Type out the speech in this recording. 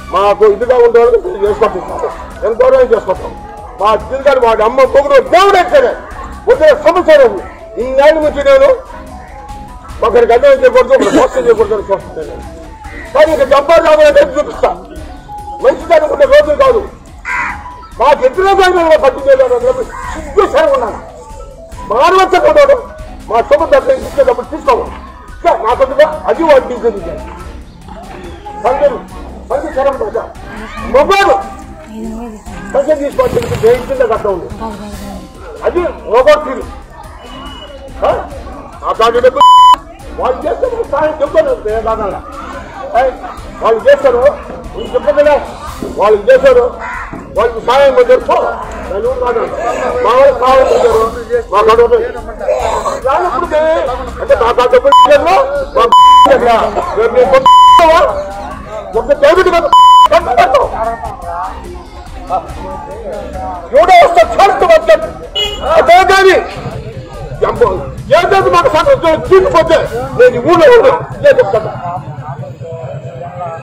మాకు ఇదిగా ఉండే వాళ్ళకి పెళ్లి చేసుకుంటాం, నేను గౌరవం చేసుకుంటాం. మా జీవితాన్ని వాడి అమ్మ పొగుడు దేవుడు ఎక్కడే వదిలే సమస్య లేదు. ఇన్నేళ్ళ నుంచి నేను ఒకరికి అన్యాయం చేయకూడదు, ఒకరు మోసం చేయకూడదు అని చూస్తున్నాను. కానీ ఇక జంపాలు రాబోయే చూపిస్తా. మంచిదానికి ఉండే రోజులు కాదు. మాకు ఎదురుగా పట్టించేదాన్ని సిగ్గు సేవ ఉన్నాను. మానవచ్చకూడదు. మా శుభ దర్శనం ఇచ్చేటప్పుడు తీసుకోవాలి. నాకొద్దుగా అది వాడు తీసుకుంది. సంఖ్య శరం మొబైల్ సంఖ్య తీసుకోవాలి. కింద కట్ట ఉంది. అది మొబైల్ తీరు వాళ్ళు చేస్తారు. సాయం చెప్తాను దాదాగా వాళ్ళు చేస్తారు. నువ్వు చెప్పదా వాళ్ళు చేశారు. వాళ్ళకి సాయం పొందారు. మా వాళ్ళు సాయం పొందారు. మాకు అంటే నాకు ఆ డబ్బులు ఎవడో వస్తే చేస్తూ అదే కానీ ఏదైతే మాకు తీసుకుపోతే నేను ఊళ్ళో ఇదే చెప్తాను.